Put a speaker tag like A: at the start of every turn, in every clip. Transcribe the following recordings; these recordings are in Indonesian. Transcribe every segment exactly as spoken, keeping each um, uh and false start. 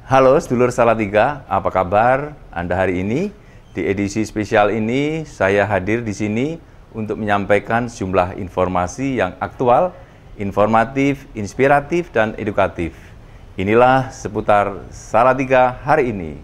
A: Halo sedulur Salatiga, apa kabar Anda hari ini? Di edisi spesial ini saya hadir di sini untuk menyampaikan sejumlah informasi yang aktual, informatif, inspiratif, dan edukatif. Inilah seputar Salatiga hari ini.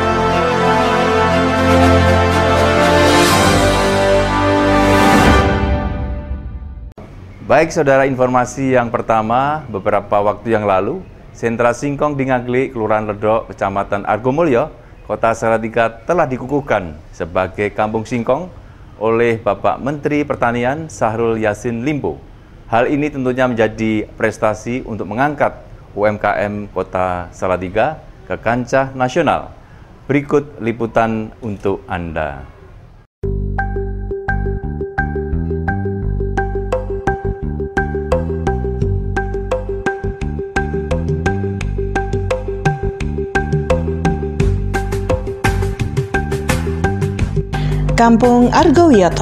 A: Baik saudara, informasi yang pertama, beberapa waktu yang lalu, Sentra Singkong di Ngaglik, Kelurahan Ledok, Kecamatan Argomulyo, Kota Salatiga telah dikukuhkan sebagai Kampung Singkong oleh Bapak Menteri Pertanian Syahrul Yassin Limpo. Hal ini tentunya menjadi prestasi untuk mengangkat U M K M Kota Salatiga ke kancah nasional. Berikut liputan untuk Anda.
B: Kampung Argowiyoto.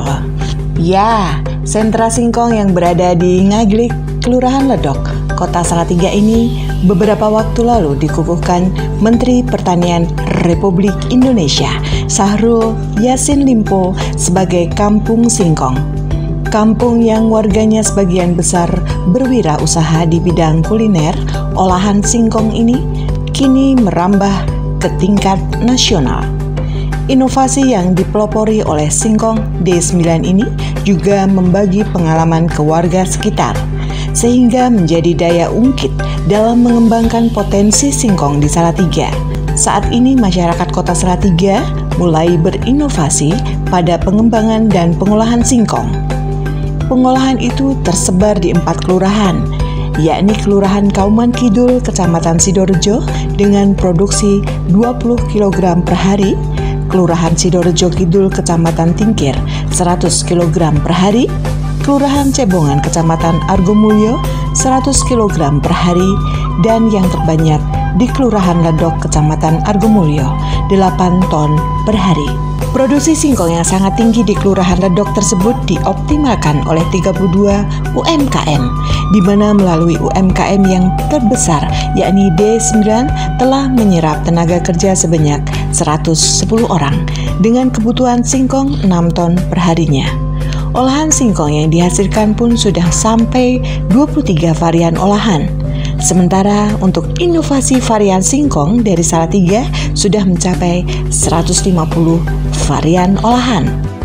B: Ya, sentra singkong yang berada di Ngaglik, Kelurahan Ledok, Kota Salatiga ini beberapa waktu lalu dikukuhkan Menteri Pertanian Republik Indonesia Syahrul Yassin Limpo sebagai Kampung Singkong. Kampung yang warganya sebagian besar berwirausaha di bidang kuliner, olahan singkong ini kini merambah ke tingkat nasional. Inovasi yang dipelopori oleh Singkong D sembilan ini juga membagi pengalaman ke warga sekitar, sehingga menjadi daya ungkit dalam mengembangkan potensi singkong di Salatiga. Saat ini masyarakat Kota Salatiga mulai berinovasi pada pengembangan dan pengolahan singkong. Pengolahan itu tersebar di empat kelurahan, yakni Kelurahan Kauman Kidul, Kecamatan Sidorejo dengan produksi dua puluh kilogram per hari, Kelurahan Sidorejo Kidul, Kecamatan Tingkir, seratus kilogram per hari, Kelurahan Cebongan, Kecamatan Argomulyo, seratus kilogram per hari, dan yang terbanyak di Kelurahan Ledok, Kecamatan Argomulyo, delapan ton per hari. Produksi singkong yang sangat tinggi di Kelurahan Ledok tersebut dioptimalkan oleh tiga puluh dua U M K M, di mana melalui U M K M yang terbesar, yakni D sembilan, telah menyerap tenaga kerja sebanyak seratus sepuluh orang, dengan kebutuhan singkong enam ton per harinya. Olahan singkong yang dihasilkan pun sudah sampai dua puluh tiga varian olahan. Sementara untuk inovasi varian singkong dari Salatiga sudah mencapai seratus lima puluh varian olahan.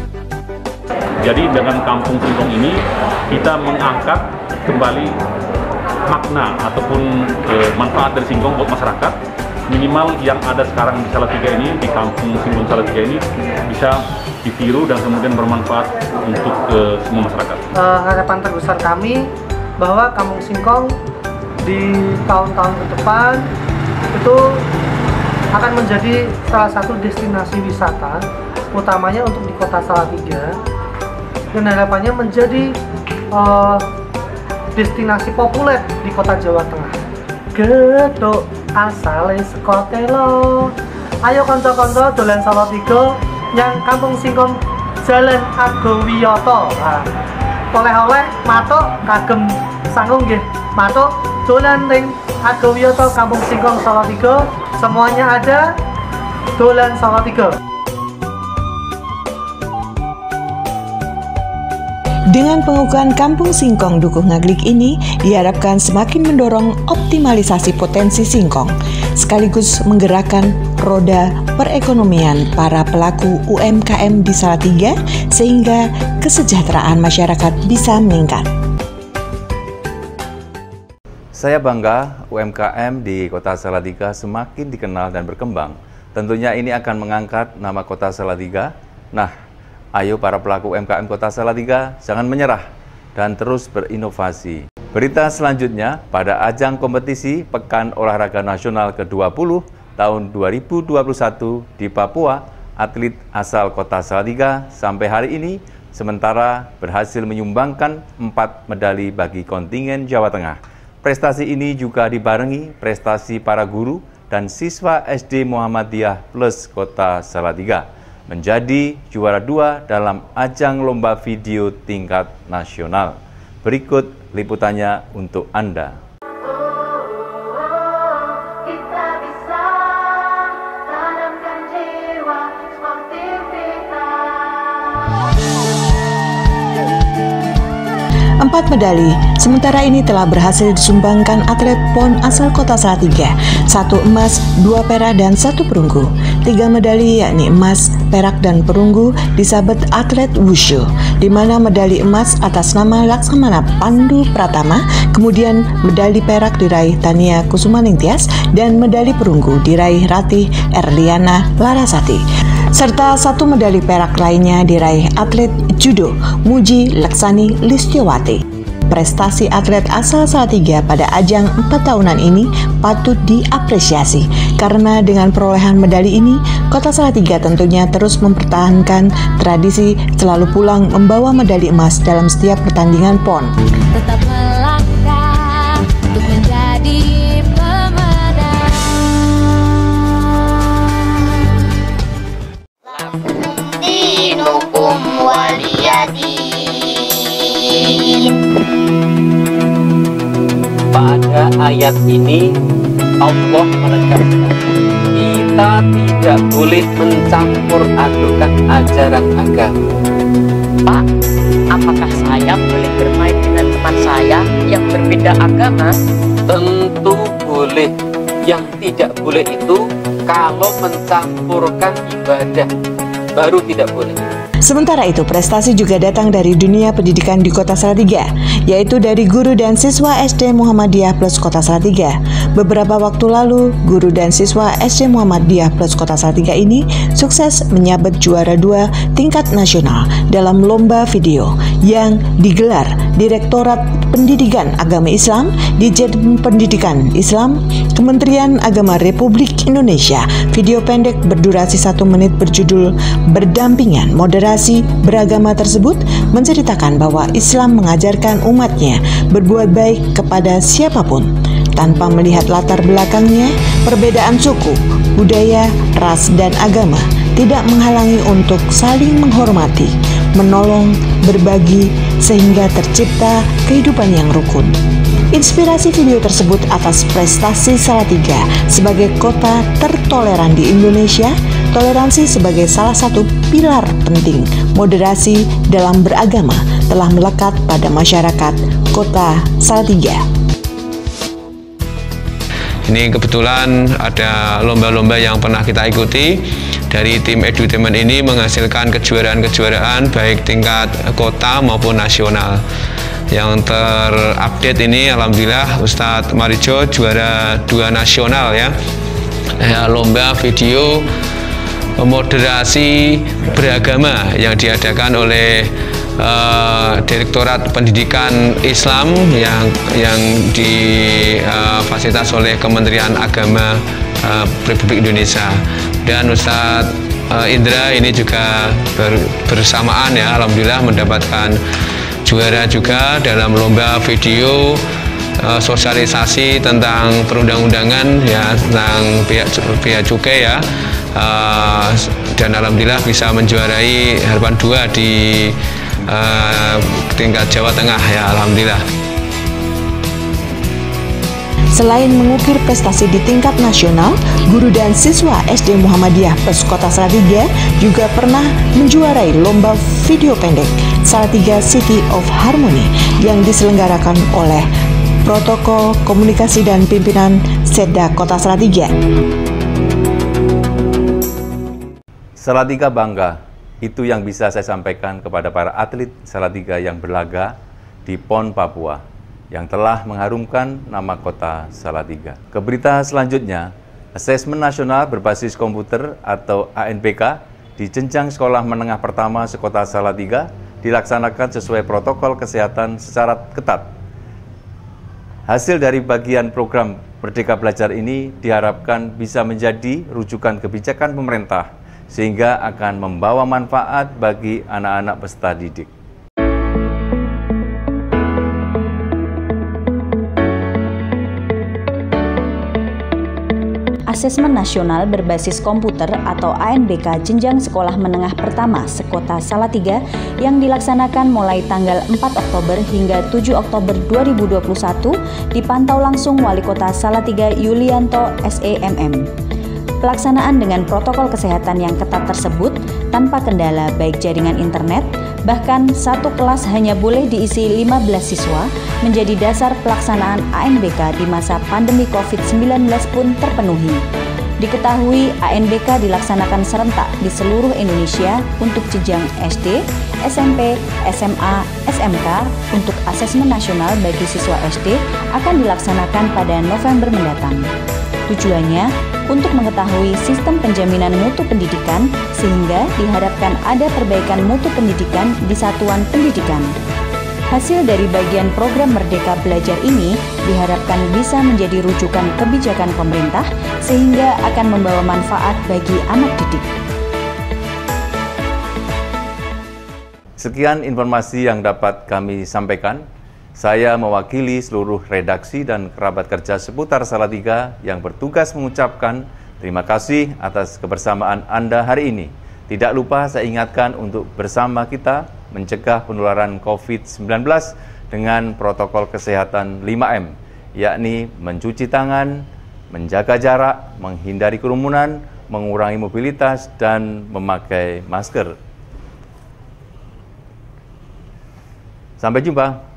C: Jadi dengan Kampung Singkong ini kita mengangkat kembali makna ataupun e, manfaat dari singkong buat masyarakat. Minimal yang ada sekarang di Salatiga ini, di Kampung Singkong Salatiga ini bisa ditiru dan kemudian bermanfaat untuk e, semua masyarakat.
D: Uh, harapan terbesar kami bahwa Kampung Singkong di tahun-tahun ke depan itu akan menjadi salah satu destinasi wisata, utamanya untuk di Kota Salatiga, dan harapannya menjadi uh, destinasi populer di Kota Jawa Tengah. Gedhok asale saka Telo, ayo kanca-kanca dolan Salatiga yang Kampung Singkong Jalan Argowiyoto. Nah, oleh-oleh matuk kagem sanggung nggih, matuk dolan ring Argowiyoto Kampung Singkong Salatiga, semuanya ada, dolan Salatiga.
B: Dengan pengukuhan Kampung Singkong Dukuh Ngaglik ini diharapkan semakin mendorong optimalisasi potensi singkong, sekaligus menggerakkan roda perekonomian para pelaku U M K M di Salatiga sehingga kesejahteraan masyarakat bisa meningkat.
A: Saya bangga U M K M di Kota Salatiga semakin dikenal dan berkembang. Tentunya ini akan mengangkat nama Kota Salatiga. Nah, ayo para pelaku U M K M Kota Salatiga jangan menyerah dan terus berinovasi. Berita selanjutnya, pada ajang kompetisi Pekan Olahraga Nasional ke dua puluh tahun dua ribu dua puluh satu di Papua, atlet asal Kota Salatiga sampai hari ini sementara berhasil menyumbangkan empat medali bagi kontingen Jawa Tengah. Prestasi ini juga dibarengi prestasi para guru dan siswa S D Muhammadiyah Plus Kota Salatiga, menjadi juara dua dalam ajang lomba video tingkat nasional. Berikut liputannya untuk Anda.
E: Kita bisa
B: Empat medali sementara ini telah berhasil disumbangkan atlet P O N asal Kota Salatiga, satu emas, dua perak, dan satu perunggu. Tiga medali yakni emas, perak, dan perunggu disabet atlet wushu, di mana medali emas atas nama Laksamana Pandu Pratama, kemudian medali perak diraih Tania Kusumaningtyas, dan medali perunggu diraih Ratih Erliana Larasati. Serta satu medali perak lainnya diraih atlet judo Muji Laksani Listiawati. Prestasi atlet asal Salatiga pada ajang empat tahunan ini patut diapresiasi karena dengan perolehan medali ini, Kota Salatiga tentunya terus mempertahankan tradisi selalu pulang membawa medali emas dalam setiap pertandingan P O N.
E: Tetap melangkah untuk menjadi pemenang.
F: Dinukum waliyadin.
G: Pada ayat ini Allah menegaskan kita tidak boleh mencampur adukan ajaran agama.
H: Pak, apakah saya boleh bermain dengan teman saya yang berbeda agama?
G: Tentu boleh. Yang tidak boleh itu kalau mencampurkan ibadah, baru tidak boleh.
B: Sementara itu, prestasi juga datang dari dunia pendidikan di Kota Salatiga, yaitu dari guru dan siswa S D Muhammadiyah Plus Kota Salatiga. Beberapa waktu lalu, guru dan siswa S D Muhammadiyah Plus Kota Salatiga ini sukses menyabet juara dua tingkat nasional dalam lomba video yang digelar Direktorat Pendidikan Agama Islam di Jen Pendidikan Islam Kementerian Agama Republik Indonesia. Video pendek berdurasi satu menit berjudul Berdampingan Moderasi Beragama tersebut menceritakan bahwa Islam mengajarkan umatnya berbuat baik kepada siapapun tanpa melihat latar belakangnya. Perbedaan suku, budaya, ras, dan agama tidak menghalangi untuk saling menghormati, menolong, berbagi, sehingga tercipta kehidupan yang rukun. Inspirasi video tersebut atas prestasi Salatiga sebagai kota tertoleran di Indonesia, toleransi sebagai salah satu pilar penting moderasi dalam beragama telah melekat pada masyarakat Kota Salatiga.
I: Ini kebetulan ada lomba-lomba yang pernah kita ikuti. Dari tim edutainment ini menghasilkan kejuaraan-kejuaraan baik tingkat kota maupun nasional. Yang terupdate ini alhamdulillah Ustadz Marijo juara dua nasional ya. ya lomba video moderasi beragama yang diadakan oleh uh, Direktorat Pendidikan Islam yang yang difasilitas uh, oleh Kementerian Agama uh, Republik Indonesia. Dan Ustadz uh, Indra ini juga ber, bersamaan ya alhamdulillah mendapatkan juara juga dalam lomba video uh, sosialisasi tentang perundang-undangan ya tentang pihak pihak cukai ya. Uh, dan alhamdulillah bisa menjuarai harapan dua di uh, tingkat Jawa Tengah ya alhamdulillah.
B: Selain mengukir prestasi di tingkat nasional, guru dan siswa S D Muhammadiyah Plus Kota Salatiga juga pernah menjuarai lomba video pendek Salatiga City of Harmony yang diselenggarakan oleh Protokol Komunikasi dan Pimpinan Setda Kota Salatiga.
A: Salatiga bangga, itu yang bisa saya sampaikan kepada para atlet Salatiga yang berlaga di P O N Papua yang telah mengharumkan nama Kota Salatiga. Ke berita selanjutnya, Asesmen Nasional Berbasis Komputer atau A N P K di jenjang sekolah menengah pertama sekota Salatiga dilaksanakan sesuai protokol kesehatan secara ketat. Hasil dari bagian program Merdeka Belajar ini diharapkan bisa menjadi rujukan kebijakan pemerintah sehingga akan membawa manfaat bagi anak-anak peserta didik.
J: Asesmen Nasional Berbasis Komputer atau A N B K Jenjang Sekolah Menengah Pertama Sekota Salatiga yang dilaksanakan mulai tanggal empat Oktober hingga tujuh Oktober dua ribu dua puluh satu dipantau langsung Wali Kota Salatiga Yulianto S E M M. Pelaksanaan dengan protokol kesehatan yang ketat tersebut tanpa kendala baik jaringan internet, Bahkan satu kelas hanya boleh diisi lima belas siswa, menjadi dasar pelaksanaan A N B K di masa pandemi covid sembilan belas pun terpenuhi. Diketahui A N B K dilaksanakan serentak di seluruh Indonesia untuk jenjang S D, S M P, S M A, S M K. Untuk asesmen nasional bagi siswa S D akan dilaksanakan pada November mendatang. Tujuannya untuk mengetahui sistem penjaminan mutu pendidikan sehingga diharapkan ada perbaikan mutu pendidikan di satuan pendidikan. Hasil dari bagian program Merdeka Belajar ini diharapkan bisa menjadi rujukan kebijakan pemerintah sehingga akan membawa manfaat bagi anak didik.
A: Sekian informasi yang dapat kami sampaikan. Saya mewakili seluruh redaksi dan kerabat kerja seputar Salatiga yang bertugas mengucapkan terima kasih atas kebersamaan Anda hari ini. Tidak lupa saya ingatkan untuk bersama kita mencegah penularan covid sembilan belas dengan protokol kesehatan lima M, yakni mencuci tangan, menjaga jarak, menghindari kerumunan, mengurangi mobilitas, dan memakai masker. Sampai jumpa.